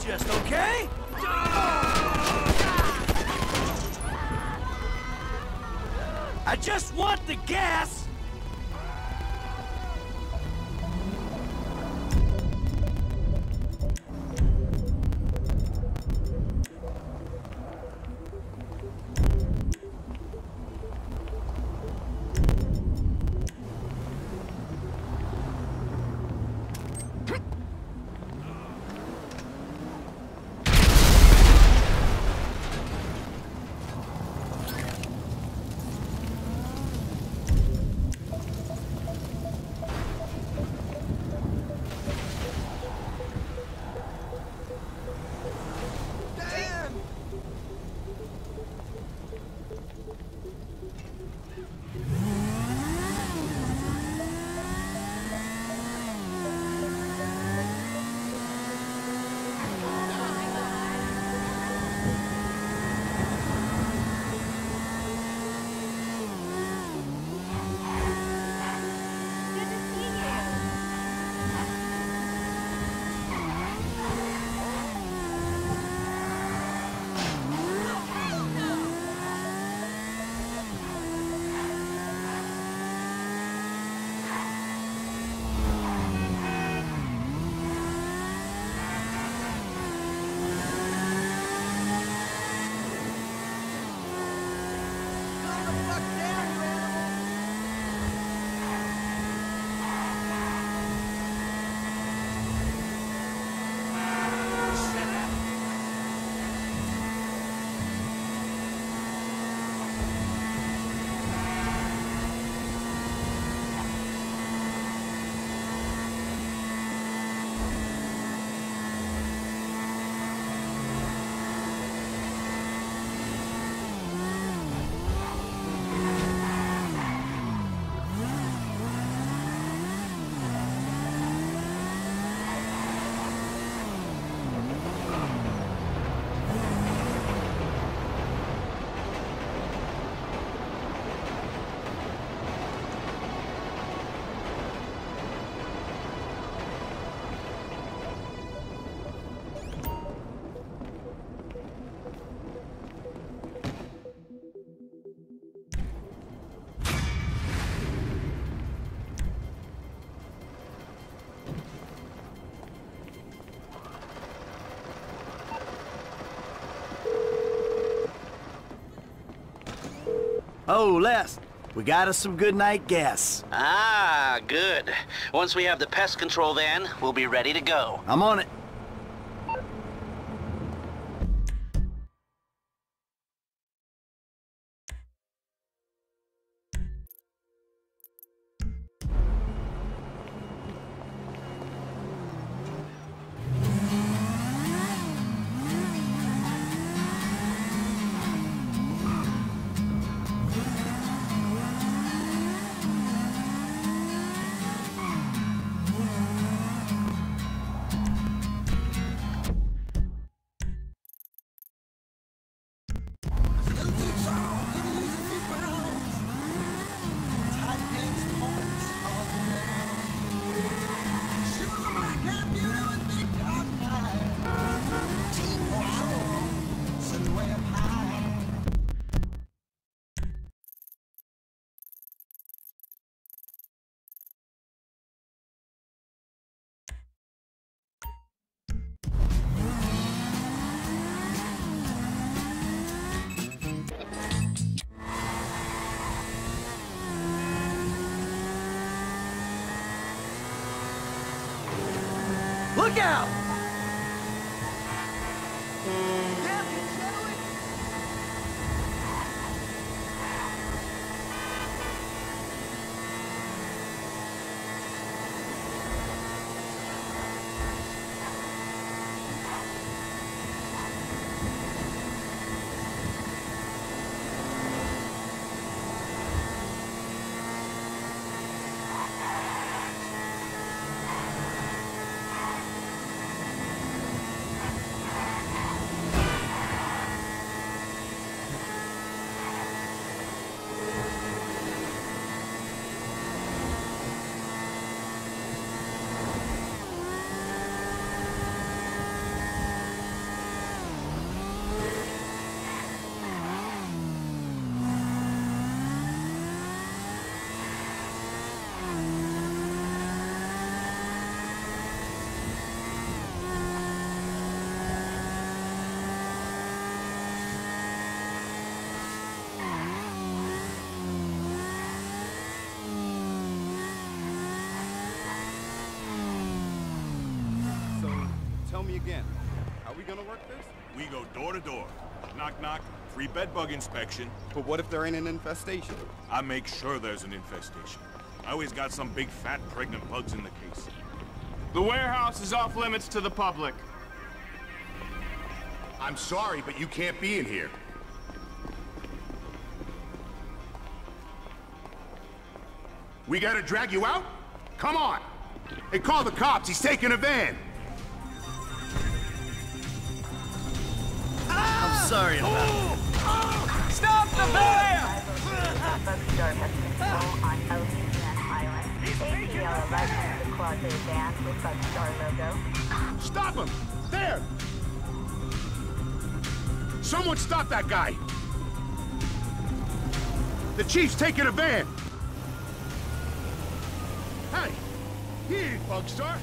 digest, okay? I just want the gas! Oh, Les, we got us some good night gas. Ah, good. Once we have the pest control then, we'll be ready to go. I'm on it. Look out! me again. How are we gonna work this? We go door to door. Knock, knock. Free bed bug inspection. But what if there ain't an infestation? I make sure there's an infestation. I always got some big fat pregnant bugs in the case. The warehouse is off limits to the public. I'm sorry, but you can't be in here. We gotta drag you out? Come on! Hey, call the cops. He's taking a van. I'm sorry about it. Stop the van! Bugstar has control on Ocean Island. ATL 11, the closet van with Bugstar logo. Stop him! There! Someone stop that guy! The chief's taking a van! Hey! He ain't Bugstar!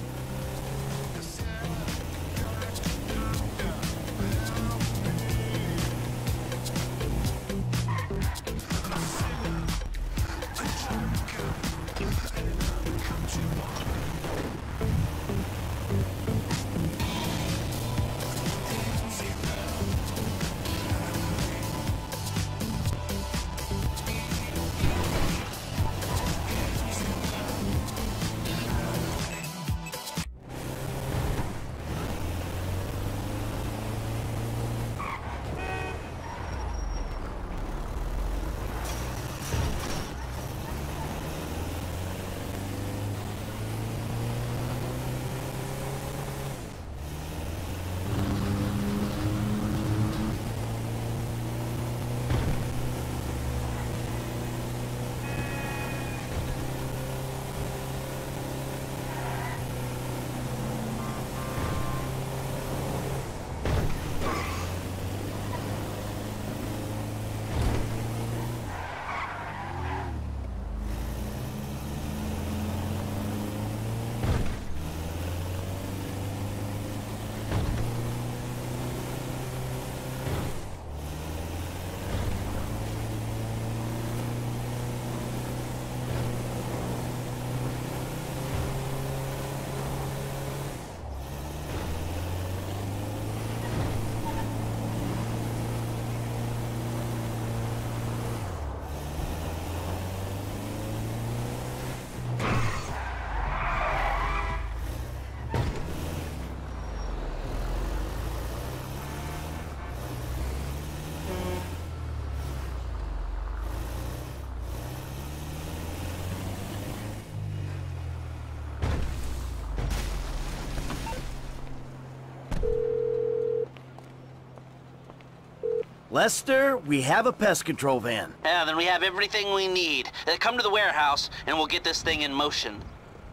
Lester, we have a pest control van. Yeah, then we have everything we need. Come to the warehouse, and we'll get this thing in motion.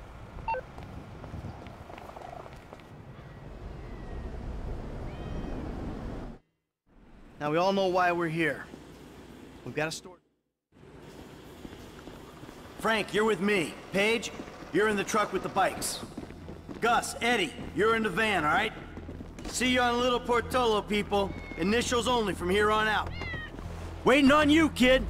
Now, we all know why we're here. We've got a store. Frank, you're with me. Paige, you're in the truck with the bikes. Gus, Eddie, you're in the van, all right? See you on Little Portola, people. Initials only from here on out. Waiting on you, kid.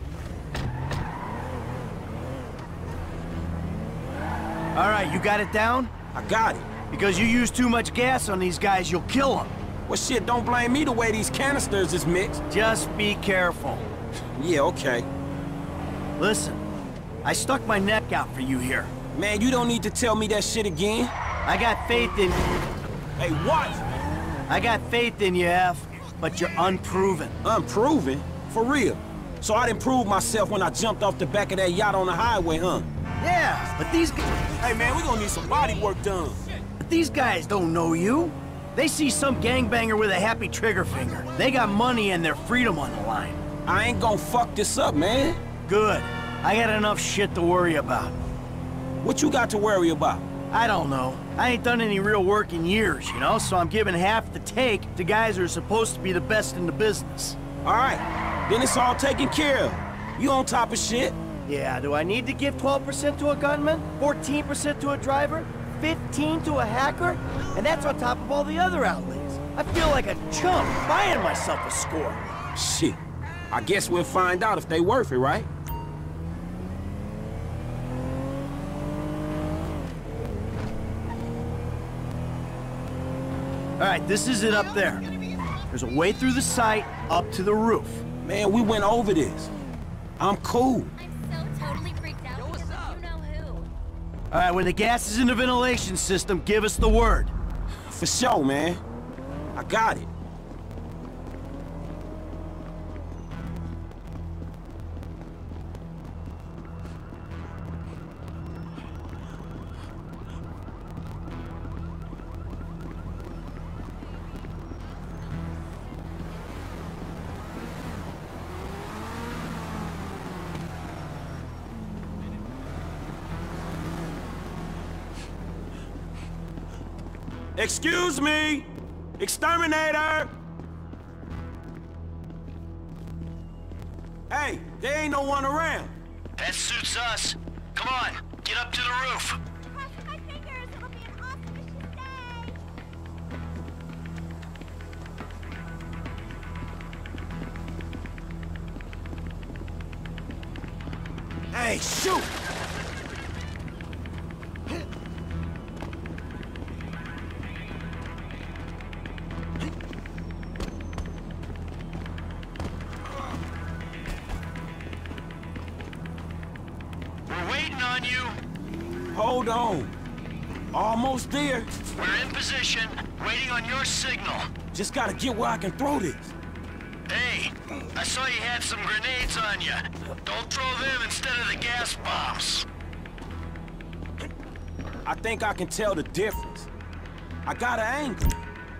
All right, you got it down? I got it. Because you use too much gas on these guys, you'll kill them. Well, shit, don't blame me the way these canisters is mixed. Just be careful. Yeah, okay. Listen, I stuck my neck out for you here. Man, you don't need to tell me that shit again. I got faith in... Hey, what? I got faith in you, F, but you're unproven. Unproven? For real? So I didn't prove myself when I jumped off the back of that yacht on the highway, huh? Yeah, but these... Hey, man, we gonna need some body work done. But these guys don't know you. They see some gangbanger with a happy trigger finger. They got money and their freedom on the line. I ain't gonna fuck this up, man. Good. I got enough shit to worry about. What you got to worry about? I don't know. I ain't done any real work in years, you know, so I'm giving half the take to guys who are supposed to be the best in the business. All right, then it's all taken care of. You on top of shit. Yeah, do I need to give 12% to a gunman? 14% to a driver? 15 to a hacker? And that's on top of all the other outlays. I feel like a chump buying myself a score. Shit. I guess we'll find out if they worth it, right? right, this is it up there. There's a way through the site up to the roof. Man, we went over this. I'm cool. I'm so totally freaked out because of you know who. All right, when the gas is in the ventilation system, give us the word. For sure, man. I got it. Excuse me! Exterminator! Hey, there ain't no one around. That suits us. Come on, get up to the roof. Cross my fingers, it'll be an awesome mission day. Hey, shoot! We're waiting on you. Hold on. Almost there. We're in position, waiting on your signal. Just gotta get where I can throw this. Hey, I saw you had some grenades on you. Don't throw them instead of the gas bombs. I think I can tell the difference. I got an angle.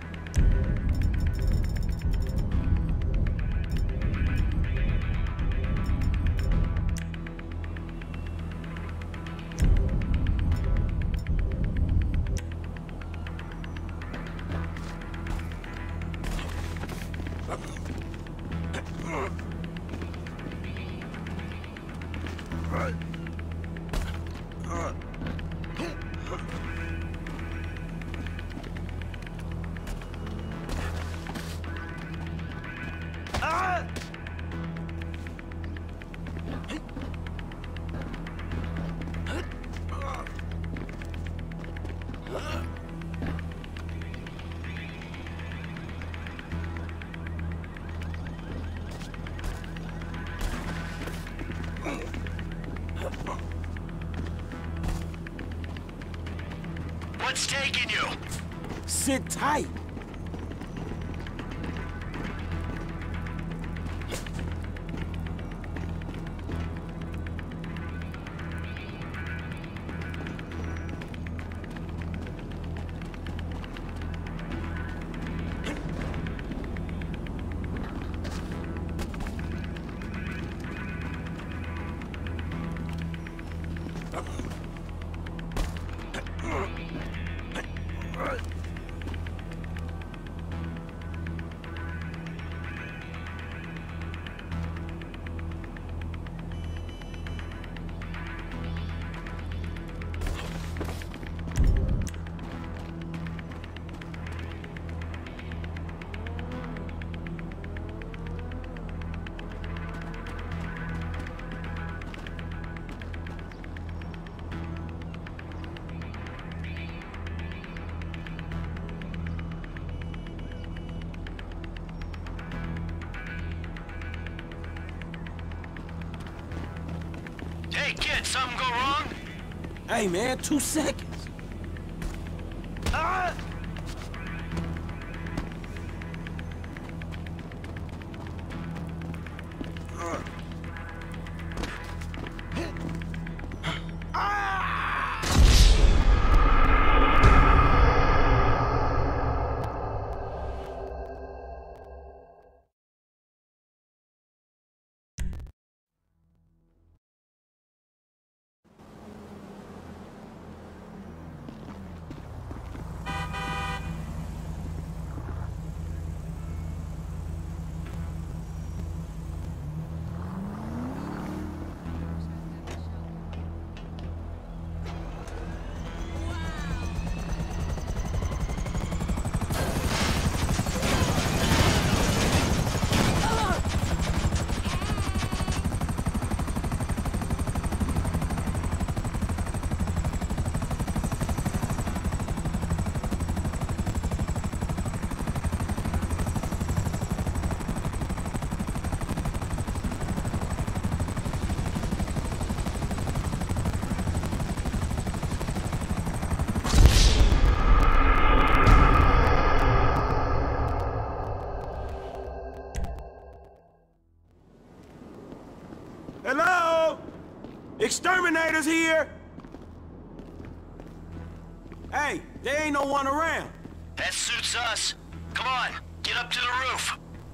What's taking you? Sit tight. Hey, kid, something go wrong? Hey, man, 2 seconds. Ah! Exterminators here! Hey, there ain't no one around. That suits us. Come on, get up to the roof.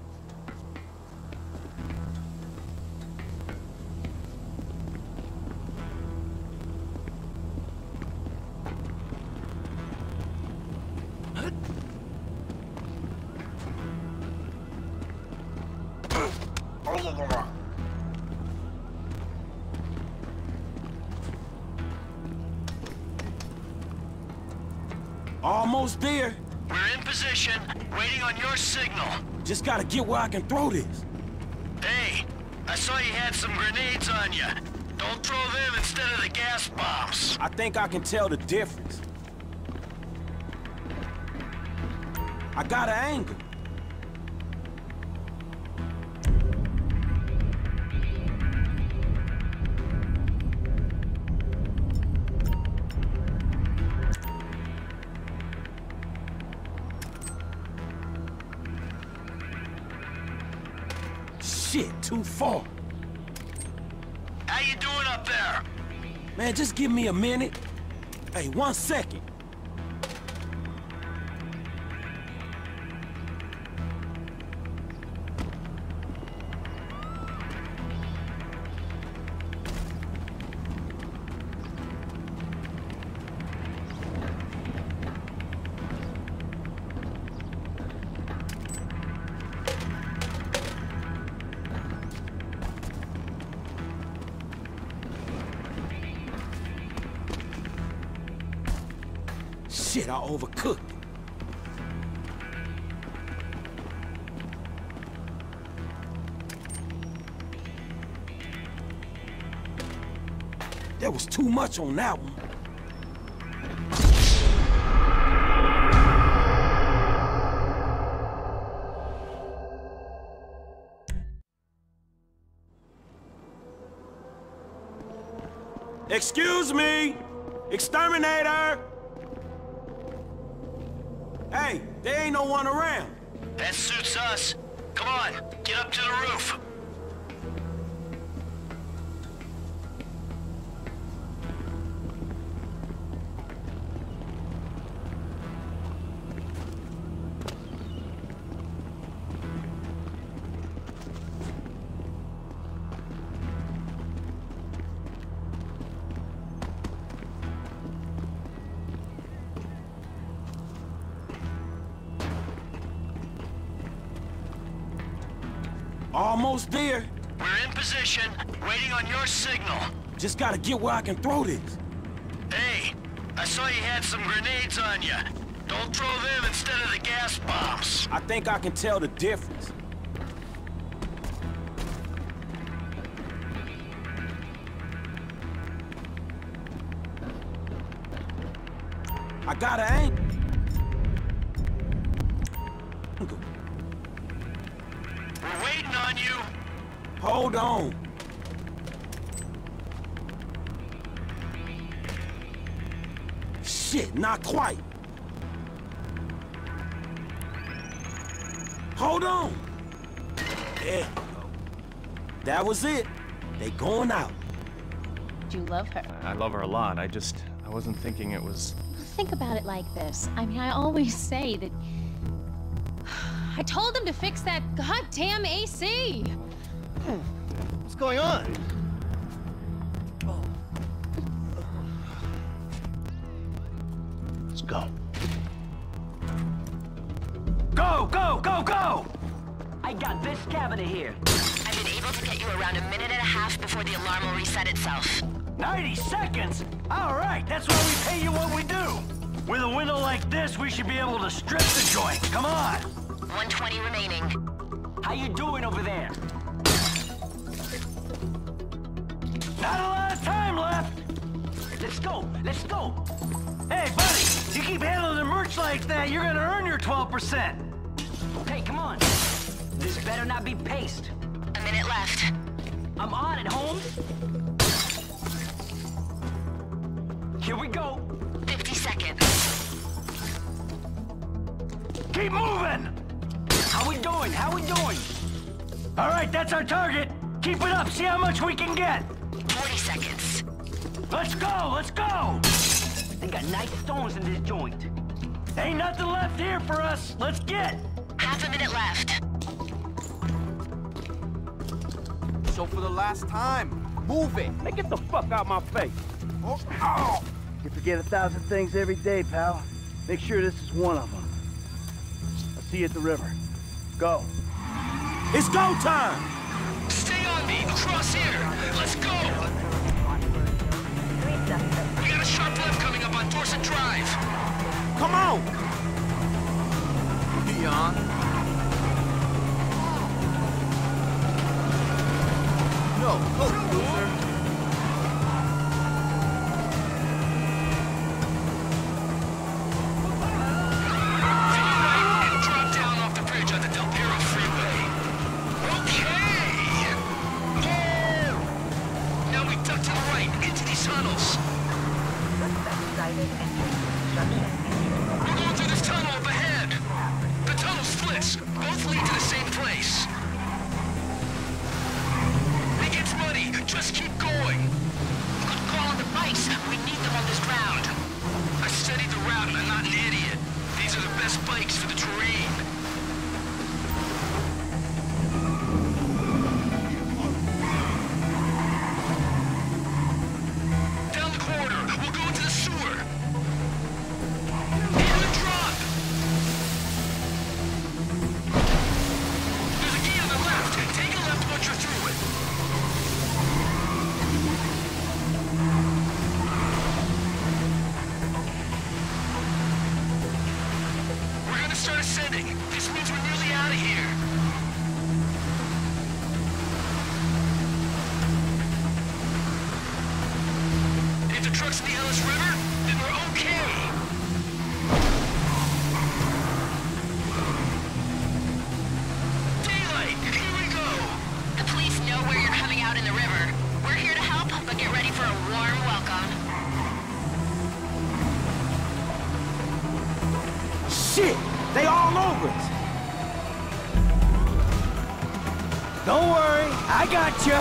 Almost there. We're in position, waiting on your signal. Just gotta get where I can throw this. Hey, I saw you had some grenades on you. Don't throw them instead of the gas bombs. I think I can tell the difference. I got an angle. Shit, too far. How you doing up there? Man, just give me a minute. Hey, 1 second. Shit, I overcooked. There was too much on that one. Excuse me! Exterminator! Hey, there ain't no one around. That suits us. Come on, get up to the roof. Almost there. We're in position, waiting on your signal. Just gotta get where I can throw this. Hey, I saw you had some grenades on you. Don't throw them instead of the gas bombs. I think I can tell the difference. I got an angle. We're waiting on you. Hold on. Shit, not quite. Hold on. There you go. That was it. They going out. Do you love her? I love her a lot. I wasn't thinking it was... Think about it like this. I mean, I always say that... I told him to fix that goddamn AC! What's going on? Let's go. Go, go, go, go! I got this cabinet here. I've been able to get you around 1.5 minutes before the alarm will reset itself. 90 seconds? All right, that's why we pay you what we do. With a window like this, we should be able to strip the joint. Come on. 120 remaining. How you doing over there? Not a lot of time left. Let's go, let's go. Hey, buddy, you keep handling the merch like that, you're gonna earn your 12%. Okay, come on. This better not be paste. 1 minute left. I'm on it, Holmes. Here we go. 50 seconds. Keep moving! How we doing? How we doing? All right, that's our target. Keep it up, see how much we can get. 40 seconds. Let's go, let's go! They got nice stones in this joint. Ain't nothing left here for us. Let's get! Half a minute left. So for the last time, move it. Hey, get the fuck out my face. Oh. Oh. You forget 1,000 things every day, pal. Make sure this is one of them. I'll see you at the river. Go. It's go time! Stay on me, across here. Let's go. We got a sharp left coming up on Dorset Drive. Come on! Beyond. No, loser. And drop down off the bridge on the Del Perro Freeway. Okay! Oh! Now we duck to the right, into these tunnels. We're going through this tunnel up ahead. The tunnel splits. Both lead to the same place. It gets muddy. Just keep going. Good call on the bikes. We need them on this ground. I studied the route and I'm not an idiot. These are the best bikes for the terrain. Down the corridor. We'll go into the sewer. Into the drop. There's a gate on the left. Take a left once you're through it. We're gonna start ascending. This means we're nearly out of here. If the truck's in the Ellis River, then we're okay. Daylight, here we go. The police know where you're coming out in the river. We're here to help, but get ready for a warm welcome. Shit! They all over us! Don't worry, I got you.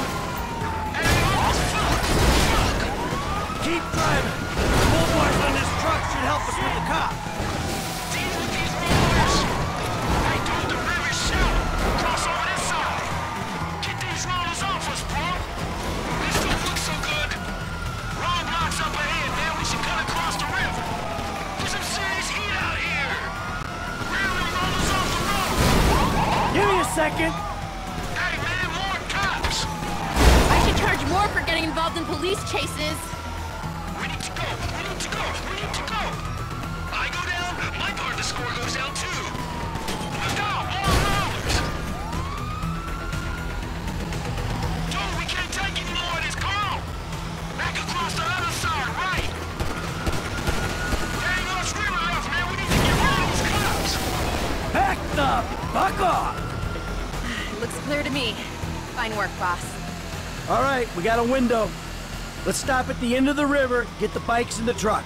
Keep driving. The bullboys on this truck should help us with the cops. Deal with these rollers. Hey, dude, the river's shallow. Cross over this side. Get these rollers off us, bro. This don't look so good. Roadblocks up ahead, man. We should cut across the river. There's some serious heat out here. Rear them rollers off the road. Give me a second. Hey, man, more cops. I should charge more for getting involved in police chases. We need to go. We need to go. We need to go. I go down, my part of the score goes down too. Look out, more rollers. Dude, we can't take any more of this. Come on. Back across the other side, right. There ain't no river left, man. We need to get rid of these cops. Back the fuck off. Looks clear to me. Fine work, boss. All right, we got a window. Let's stop at the end of the river, get the bikes in the truck.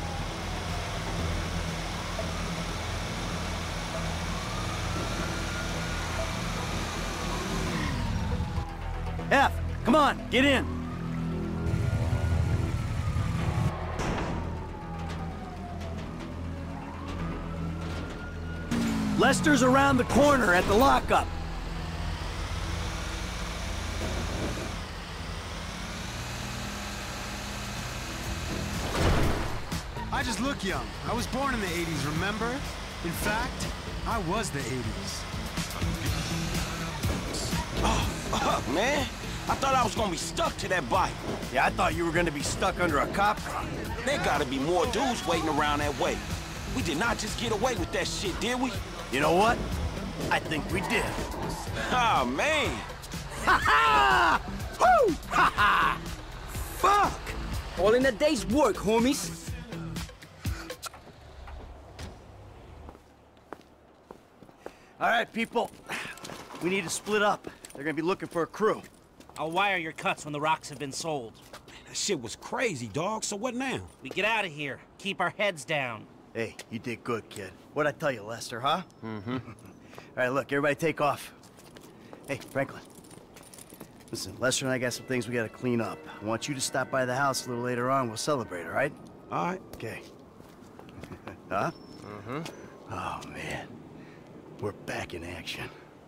F, come on, get in. Lester's around the corner at the lockup. I just look young. I was born in the 80s, remember? In fact, I was the 80s. Oh, man. I thought I was gonna be stuck to that bike. Yeah, I thought you were gonna be stuck under a cop car. There gotta be more dudes waiting around that way. We did not just get away with that shit, did we? You know what? I think we did. Oh, man. Ha ha! Woo! Ha ha! Fuck! All in a day's work, homies. All right, people. We need to split up. They're gonna be looking for a crew. I'll wire your cuts when the rocks have been sold. That shit was crazy, dog. So what now? We get out of here. Keep our heads down. Hey, you did good, kid. What'd I tell you, Lester, huh? Mm-hmm. All right, look, everybody take off. Hey, Franklin. Listen, Lester and I got some things we gotta clean up. I want you to stop by the house a little later on. We'll celebrate, all right? All right. Okay. Huh? Mm-hmm. Oh, man. We're back in action.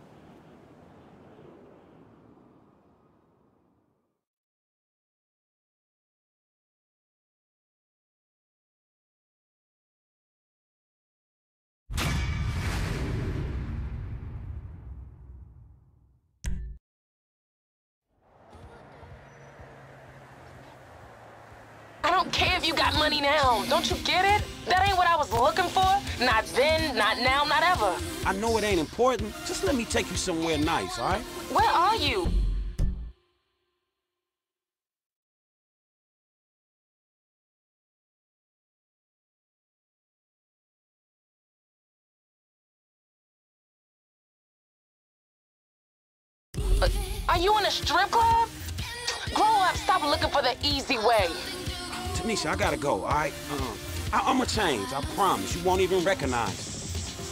I don't care if you got money now. Don't you get it? That ain't what I was looking for. Not then, not now, not ever. I know it ain't important. Just let me take you somewhere nice, all right? Where are you? Are you in a strip club? Grow up, stop looking for the easy way. Tanisha, I gotta go, all right? I'ma change, I promise. You won't even recognize me.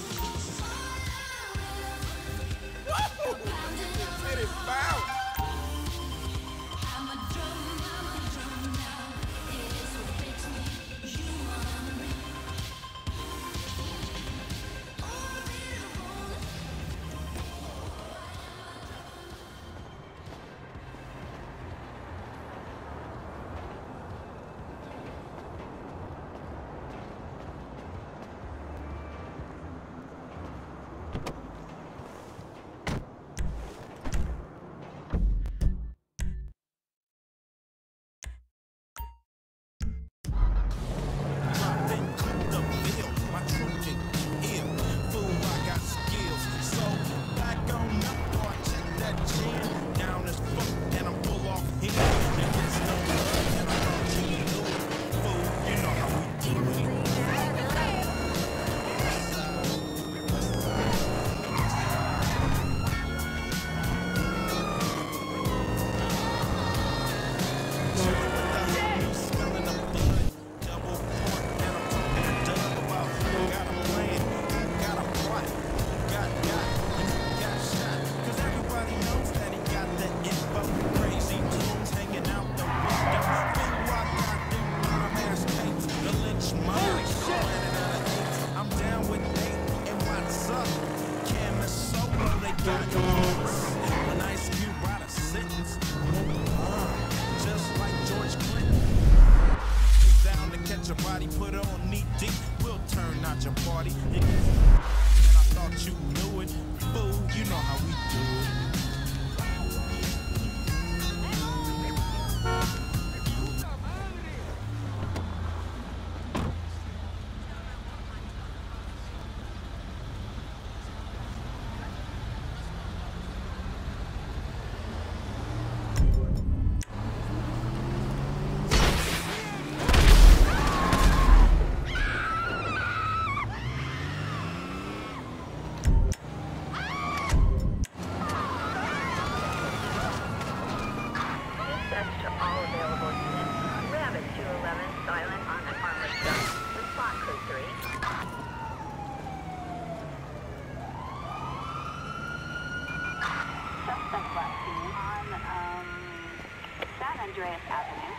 Andreas Avenue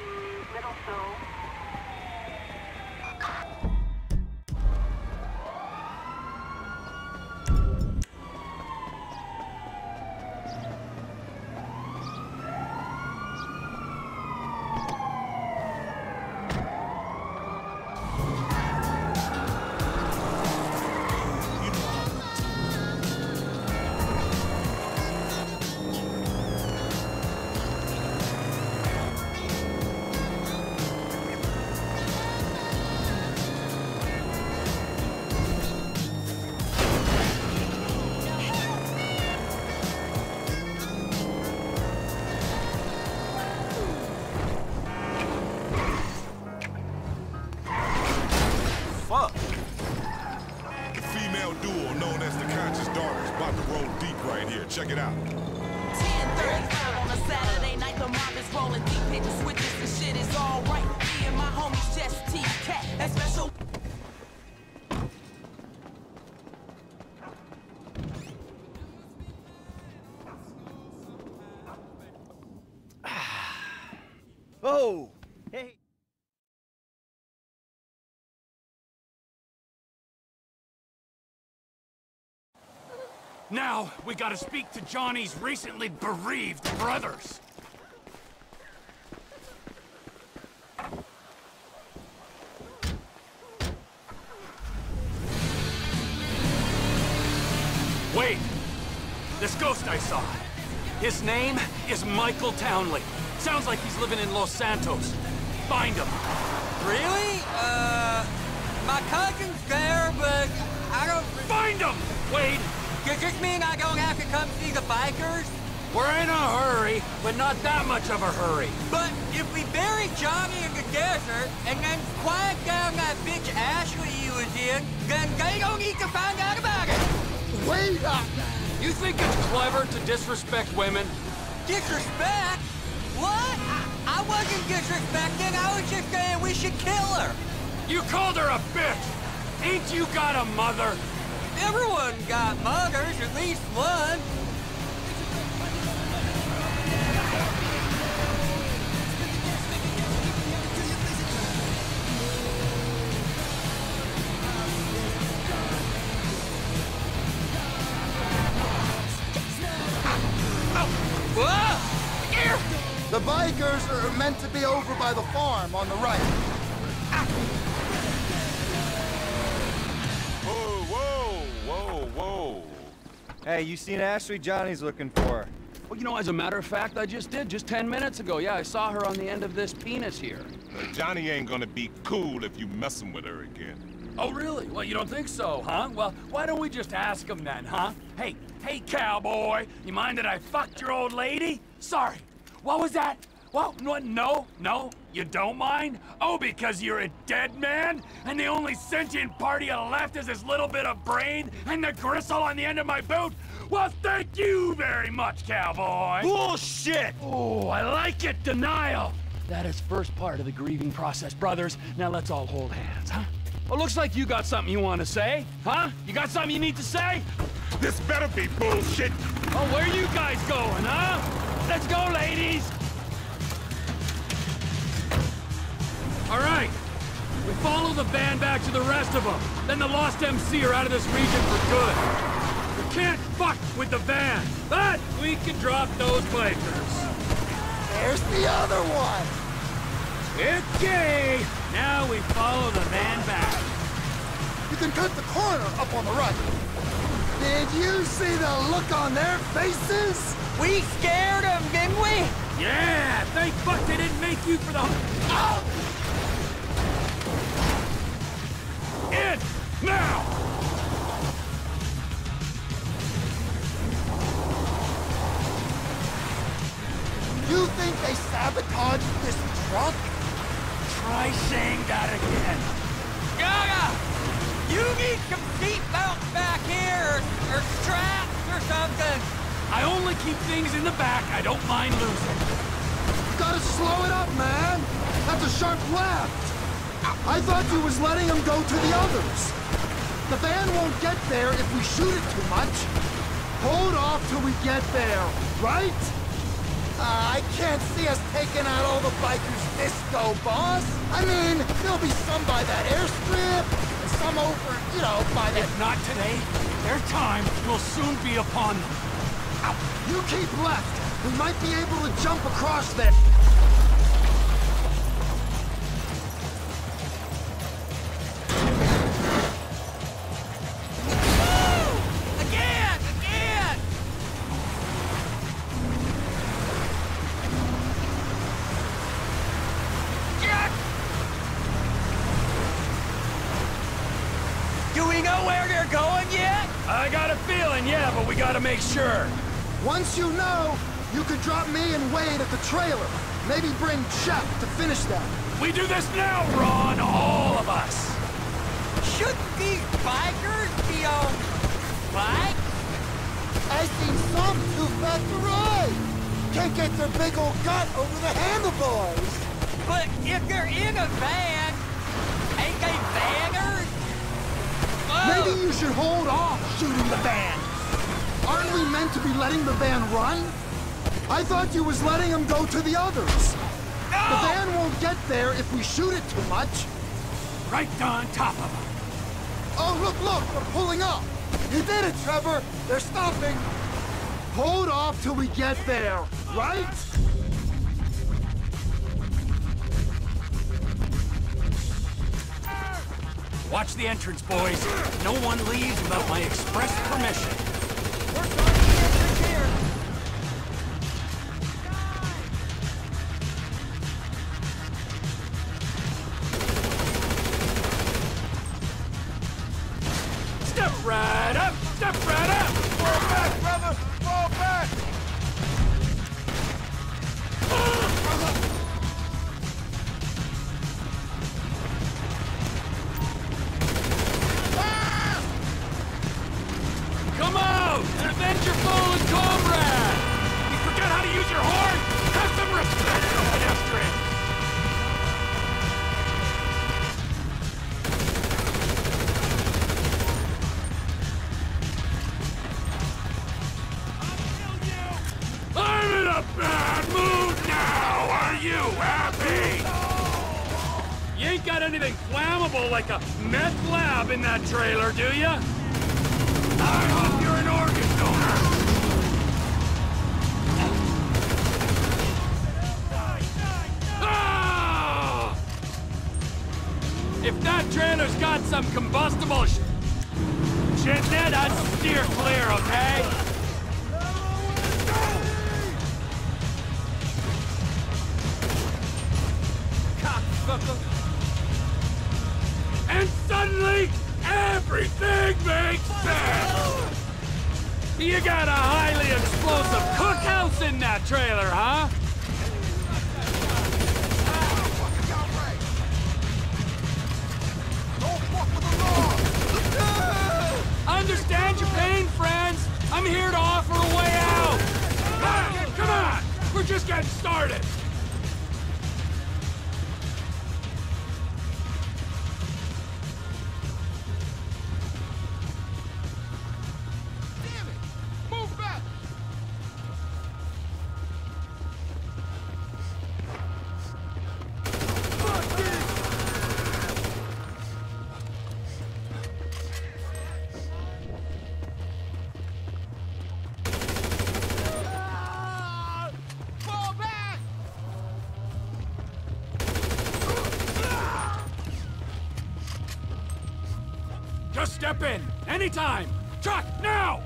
in Little Seoul. Check it out. 10:35 on a Saturday night, the mob is rolling deep, hitting switches, the shit is all right. Me and my homies just T-Cat, that special. Now, we gotta speak to Johnny's recently bereaved brothers. Wait! This ghost I saw. His name is Michael Townley. Sounds like he's living in Los Santos. Find him. Really? My cousin's there, but I don't... Find him, Wade! Does this mean I don't have to come see the bikers? We're in a hurry, but not that much of a hurry. But if we bury Johnny in the desert and then quiet down that bitch Ashley he was in, then they don't need to find out about it. Wait up! You think it's clever to disrespect women? Disrespect? What? I wasn't disrespecting. I was just saying we should kill her. You called her a bitch! Ain't you got a mother? Everyone got mothers, at least one. The bikers are meant to be over by the farm on the right. Whoa. Hey, you seen Ashley? Johnny's looking for her. Well, you know, as a matter of fact, I just did, just 10 minutes ago. Yeah, I saw her on the end of this penis here. Johnny ain't gonna be cool if you messing with her again. Oh, really? Well, you don't think so, huh? Well, why don't we just ask him then, huh? Hey, cowboy, you mind that I fucked your old lady? Sorry. What was that? Well, no, you don't mind? Oh, because you're a dead man? And the only sentient part you left is this little bit of brain and the gristle on the end of my boot? Well, thank you very much, cowboy! Bullshit! Oh, I like it, denial! That is first part of the grieving process, brothers. Now let's all hold hands, huh? Well, looks like you got something you want to say, huh? You got something you need to say? This better be bullshit! Oh, where you guys going, huh? Let's go, ladies! All right, we follow the van back to the rest of them. Then the Lost MC are out of this region for good. We can't fuck with the van, but we can drop those bikers. There's the other one. Okay, now we follow the van back. You can cut the corner up on the right. Did you see the look on their faces? We scared them, didn't we? Yeah, thank fuck they didn't make you for the... Oh! In! Now! You think they sabotaged this truck? Try saying that again. Gaga! You need some seatbelts back here, or straps or something. I only keep things in the back I don't mind losing. You gotta slow it up, man. That's a sharp left. I thought you was letting him go to the others. The van won't get there if we shoot it too much. Hold off till we get there, right? I can't see us taking out all the bikers this go, boss. I mean, there'll be some by that airstrip, and some over, you know, by that... If not today, their time will soon be upon them. You keep left. We might be able to jump across there. I got a feeling, yeah, but we gotta make sure. Once you know, you could drop me and Wade at the trailer. Maybe bring Shep to finish that. We do this now, Ron, all of us. Shouldn't these bikers be on bikes? I seen some too fat to ride. Can't get their big old gut over the handlebars. But if they're in a van, ain't they vanners? Maybe you should hold off shooting the van. Aren't we meant to be letting the van run? I thought you was letting him go to the others. No! The van won't get there if we shoot it too much. Right on top of him. Oh, look, they're pulling up. You did it, Trevor! They're stopping! Hold off till we get there, right? Watch the entrance, boys. No one leaves without my express permission. Step right up! Step right up! Fall back, brother! Fall back! Come out and avenge your fallen comrade! You forget how to use your horn? Have some respect for pedestrians! I'm in a bad mood now! Are you happy? You ain't got anything flammable like a meth lab in that trailer, do ya? I hope you're an organ donor! Ah! If that trailer's got some combustible shit in it, I'd steer clear, okay? Cocksucker! And suddenly, everything makes sense! You got a highly explosive cookhouse in that trailer, huh? Understand your pain, friends. I'm here to offer a way out. Come on! We're just getting started. Just step in, anytime! Truck, now!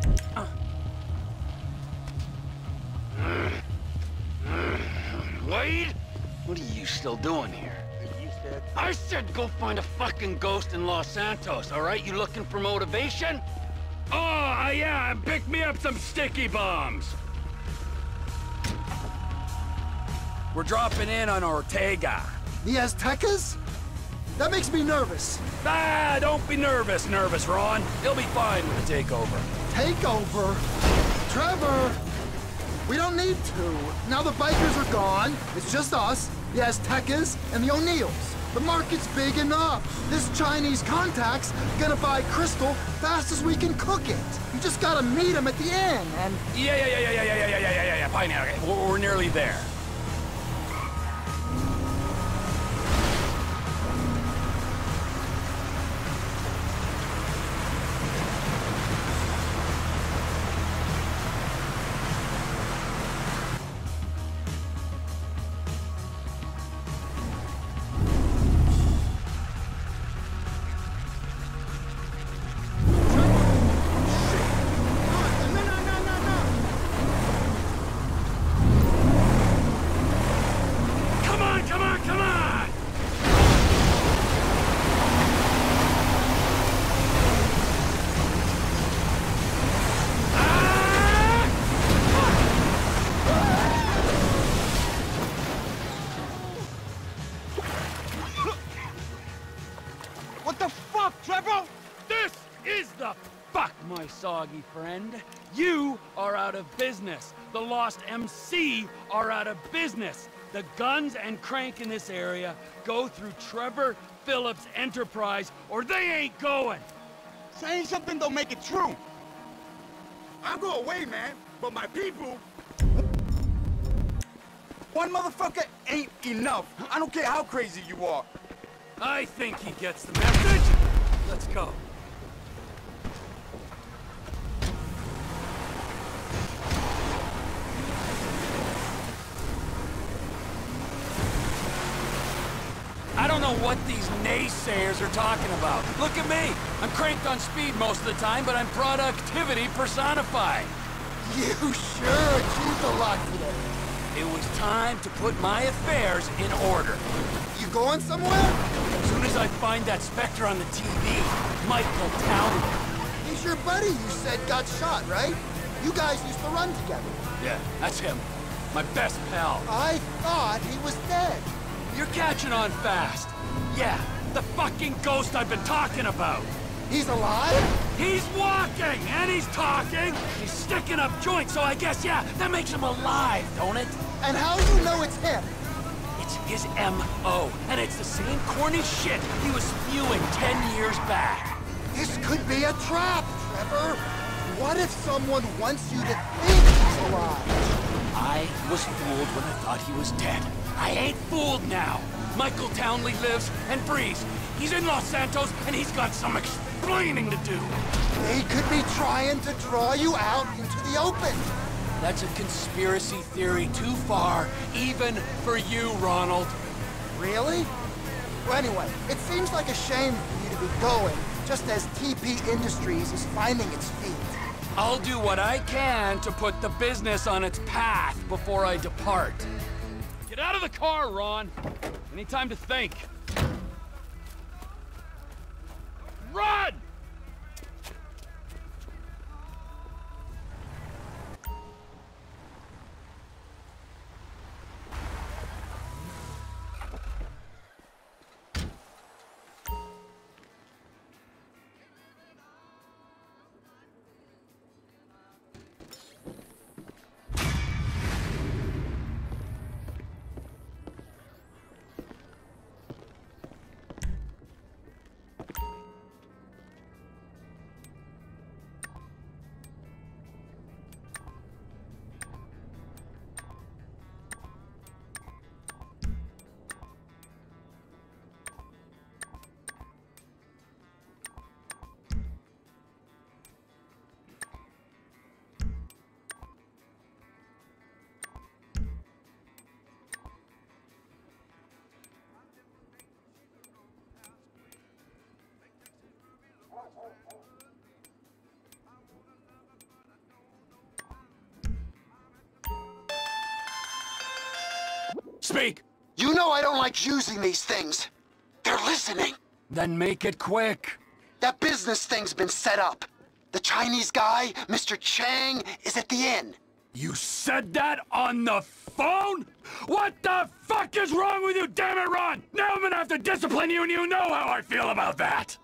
Wade? What are you still doing here? I said go find a fucking ghost in Los Santos, all right? You looking for motivation? Oh, yeah, and pick me up some sticky bombs! We're dropping in on Ortega. The Aztecas? That makes me nervous. Ah, don't be nervous, Ron. He'll be fine with the takeover. Takeover? Trevor! We don't need to. Now the bikers are gone. It's just us, the Aztecas, and the O'Neills. The market's big enough. This Chinese contact's gonna buy crystal fast as we can cook it. You just gotta meet him at the inn, and... Yeah. Fine, okay. We're nearly there. My soggy friend, you are out of business. The Lost MC are out of business. The guns and crank in this area go through Trevor Phillips Enterprise, or they ain't going. Saying something don't make it true. I'll go away, man, but my people... One motherfucker ain't enough. I don't care how crazy you are. I think he gets the message. Let's go. naysayers are talking about. Look at me. I'm cranked on speed most of the time, but I'm productivity personified. You sure achieved a lot today. It was time to put my affairs in order. You going somewhere? As soon as I find that Spectre on the TV, Michael Townley. He's your buddy you said got shot, right? You guys used to run together. Yeah, that's him. My best pal. I thought he was dead. You're catching on fast. Yeah, the fucking ghost I've been talking about. He's alive? He's walking, and he's talking. He's sticking up joints, so I guess, yeah, that makes him alive, don't it? And how do you know it's him? It's his M.O., and it's the same corny shit he was spewing 10 years back. This could be a trap, Trevor. What if someone wants you to think he's alive? I was fooled when I thought he was dead. I ain't fooled now. Michael Townley lives and breathes. He's in Los Santos, and he's got some explaining to do. They could be trying to draw you out into the open. That's a conspiracy theory too far, even for you, Ronald. Really? Well, anyway, it seems like a shame for you to be going, just as TP Industries is finding its feet. I'll do what I can to put the business on its path before I depart. Get out of the car, Ron. Any time to think. Run! Speak! You know I don't like using these things. They're listening. Then make it quick. That business thing's been set up. The Chinese guy, Mr. Chang, is at the inn. You said that on the phone? What the fuck is wrong with you, damn it, Ron? Now I'm gonna have to discipline you, and you know how I feel about that.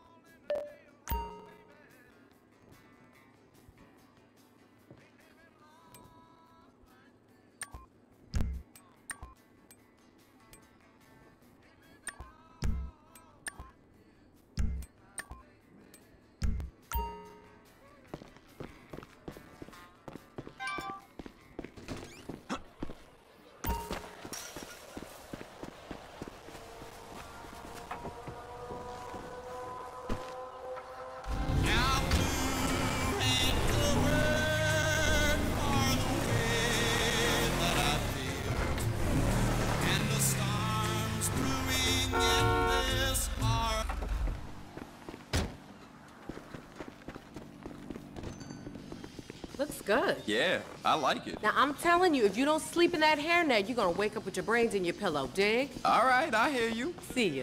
Looks good. Yeah, I like it. Now, I'm telling you, if you don't sleep in that hairnet, you're gonna wake up with your brains in your pillow, dig? All right, I hear you. See ya.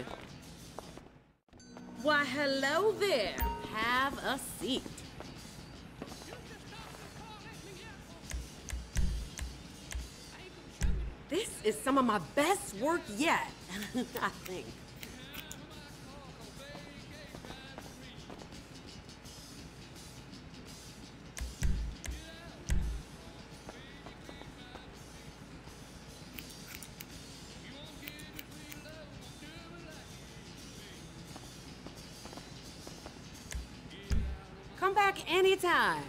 Why, hello there. Have a seat. This is some of my best work yet, I think. Come back anytime.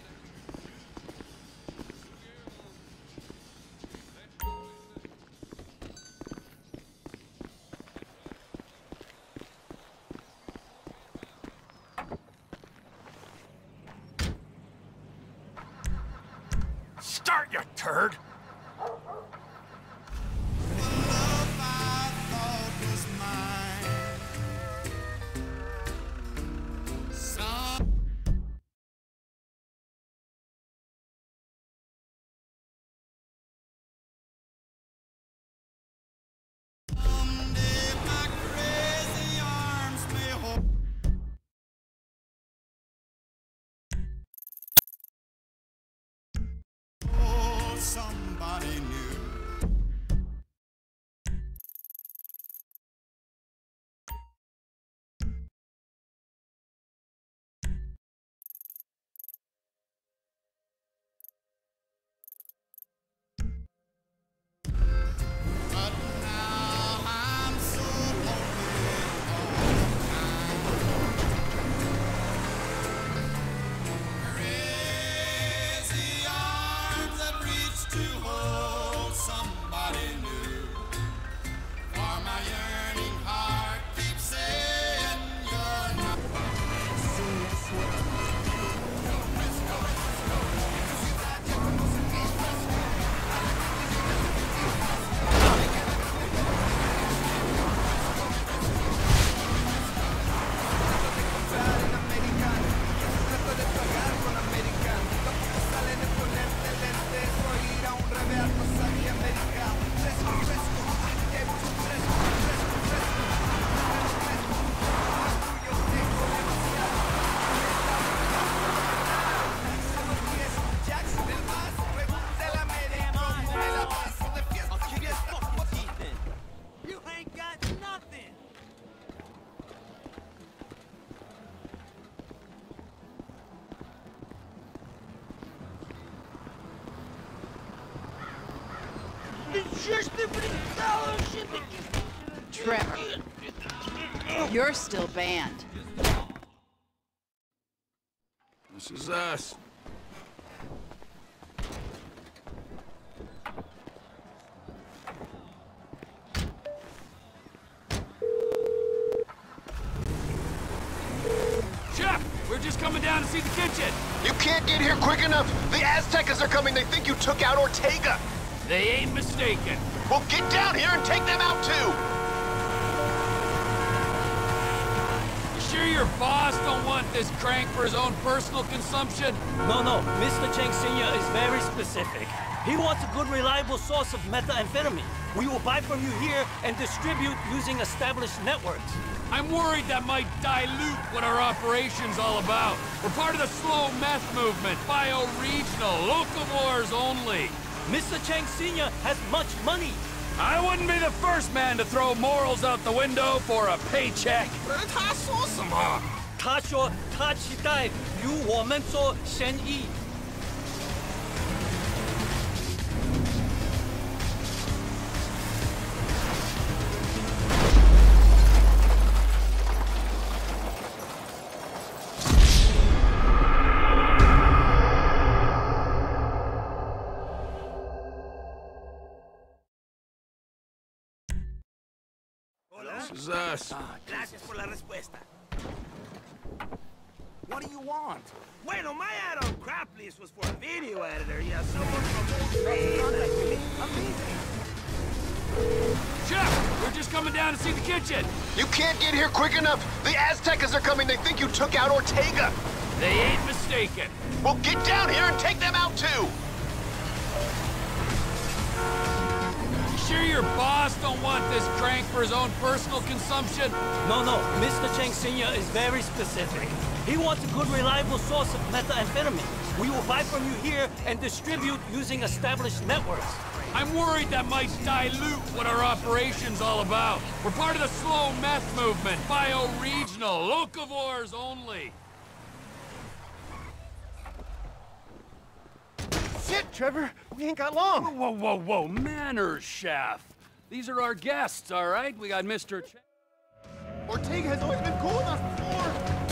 Start, you turd! Trevor, you're still banned. This is us. Chef, we're just coming down to see the kitchen. You can't get here quick enough. The Aztecas are coming. They think you took out Ortega. They ain't mistaken. Well, get down here and take them out too. You sure your boss don't want this crank for his own personal consumption? No, Mr. Cheng Sr. is very specific. He wants a good, reliable source of methamphetamine. We will buy from you here and distribute using established networks. I'm worried that might dilute what our operation's all about. We're part of the slow meth movement, bio-regional, locavores only. Mr. Cheng Sr. has much money. I wouldn't be the first man to throw morals out the window for a paycheck. 他说什么？他说他期待与我们做生意。 This is us. Gracias por la respuesta. What do you want? Bueno, my ad on Crapless was for a video editor. Yeah, someone from Amazing. Chef, we're just coming down to see the kitchen. You can't get here quick enough. The Aztecas are coming. They think you took out Ortega. They ain't mistaken. Well, get down here and take them out too. Sure your boss don't want this crank for his own personal consumption? No, Mr. Cheng Sr. is very specific. He wants a good, reliable source of methamphetamine. We will buy from you here and distribute using established networks. I'm worried that might dilute what our operation's all about. We're part of the slow meth movement, bio-regional, locavores only. Shit, Trevor! We ain't got long! Whoa! Manners, chef! These are our guests, all right? We got Mr. Ortega has always been cool with us before!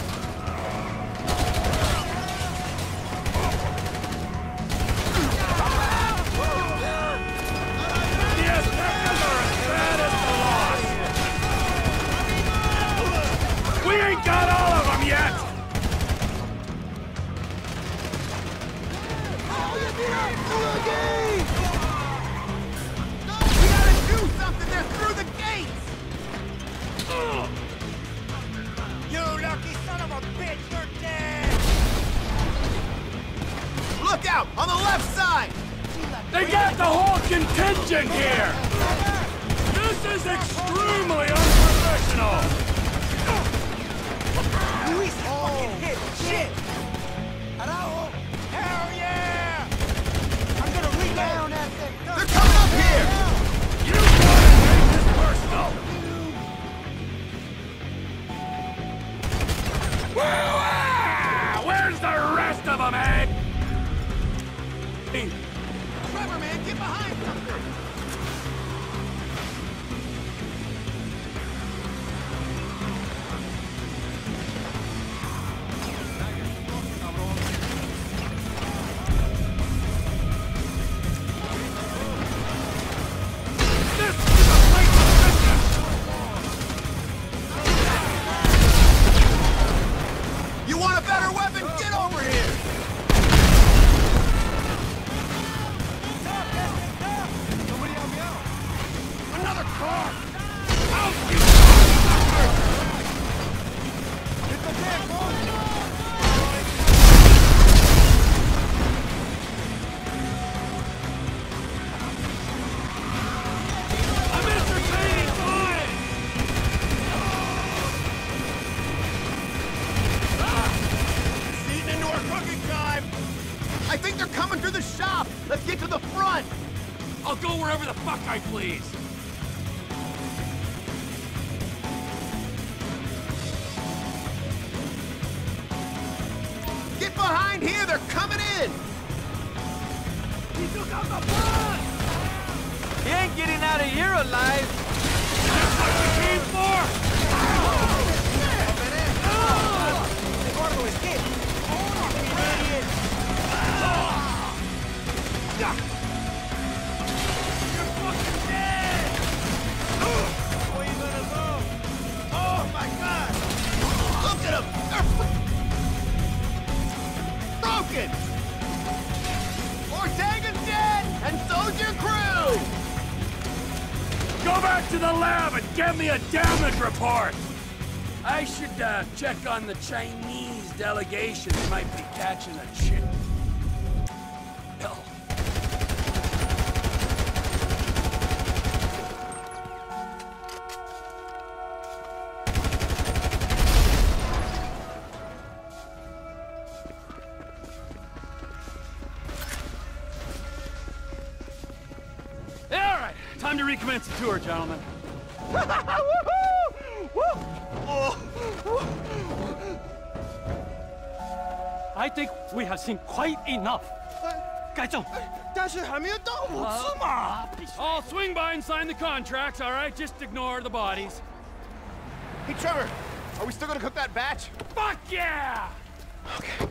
The Aztecas are as bad as the lost! We ain't got all of them yet! We gotta do something! They're through the gates! You lucky son of a bitch, you're dead! Look out! On the left side! They got the whole contingent here! This is extremely unprofessional! Luis fucking hit! Shit! Araujo! Hell yeah! I'm gonna rebound at them! They're coming up here! You gotta make this personal! Where's the rest of them, eh? Trevor, man, get behind something! You want a better weapon? Get over here! Somebody help me out! Another car! Out you Hit the deck, I'm entertaining fine! It's eating into our cooking time! I think they're coming through the shop! Let's get to the front! I'll go wherever the fuck I please! Get behind here! They're coming in! He took out the bus! He ain't getting out of here alive. That's what you came for! Eduardo, escape! You're fucking dead! Where you gonna go? Oh my God! Look at him! They're broken! Ortega's dead, and so's your crew! Go back to the lab and get me a damage report! I should check on the Chinese delegation. They might be catching a chick. Hell. All right, time to recommence the tour, gentlemen. I think we have seen quite enough. 改正， 但是还没有到5次嘛。 I'll swing by and sign the contracts, all right? Just ignore the bodies. Hey, Trevor, are we still gonna cook that batch? Fuck yeah! Okay.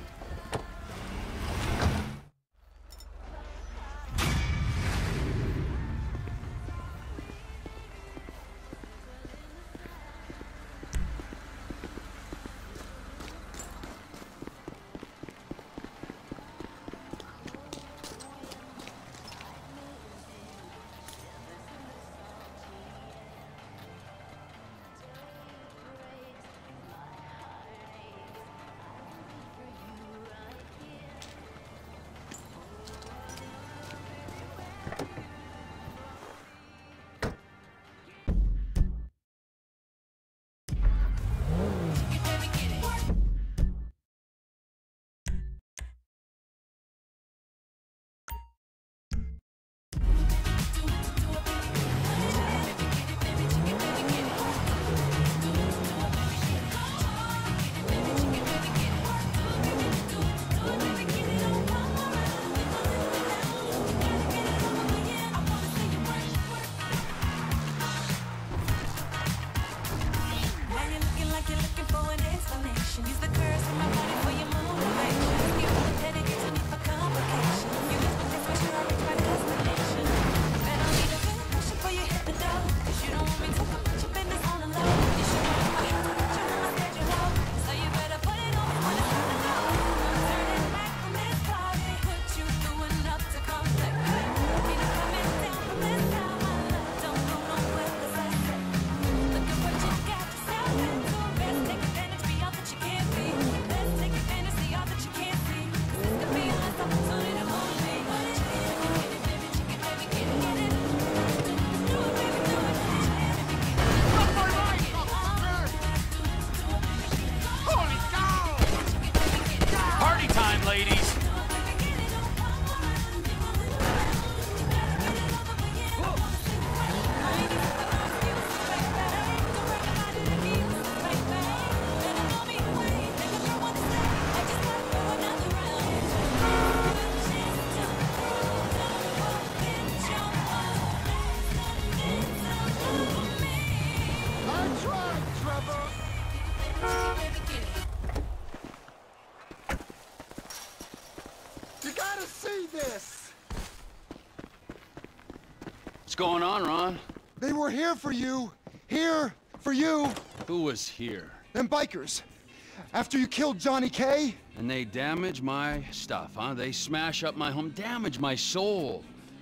What's going on, Ron? They were here for you. Here for you. Who was here? Them bikers. After you killed Johnny K. And they damage my stuff, huh? They smash up my home, damage my soul.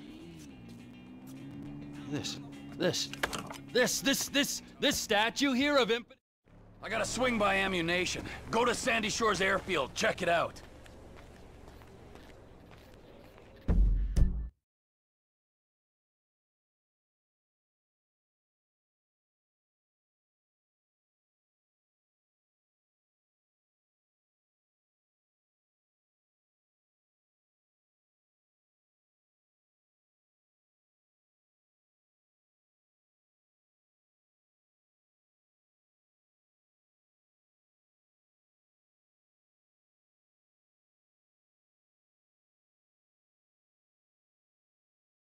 This statue here of imp— I gotta swing by ammunition. Go to Sandy Shores Airfield, check it out.